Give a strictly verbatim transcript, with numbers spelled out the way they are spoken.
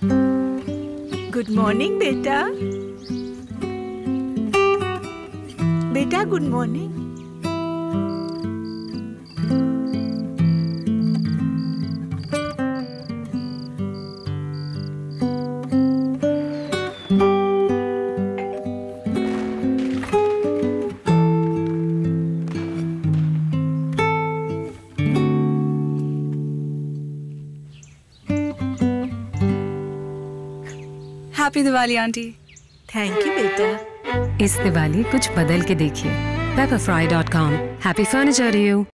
Good morning बेटा। बेटा good morning. Happy Diwali aunty. Thank you बेटा। इस दिवाली कुछ बदल के देखिए। Pepperfry dot com. Happy furniture you.